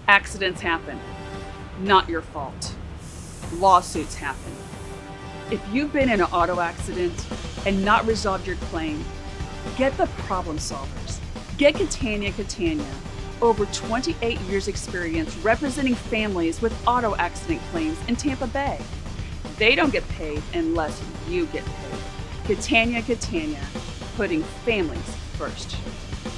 Accidents happen. Not your fault. Lawsuits happen. If you've been in an auto accident and not resolved your claim, get the problem solvers. Get Catania and Catania. Over 28 years experience representing families with auto accident claims in Tampa Bay. They don't get paid unless you get paid. Catania and Catania, putting families first.